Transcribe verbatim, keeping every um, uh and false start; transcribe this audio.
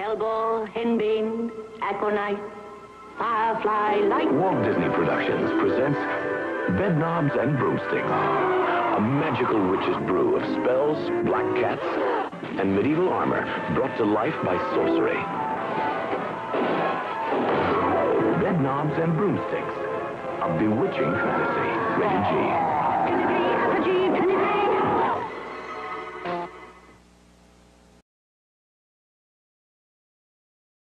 Hellball, Henbane, Aconite, Firefly, Light... Walt Disney Productions presents Bedknobs and Broomsticks, a magical witch's brew of spells, black cats, and medieval armor brought to life by sorcery. Bedknobs and Broomsticks, a bewitching fantasy. Rated G.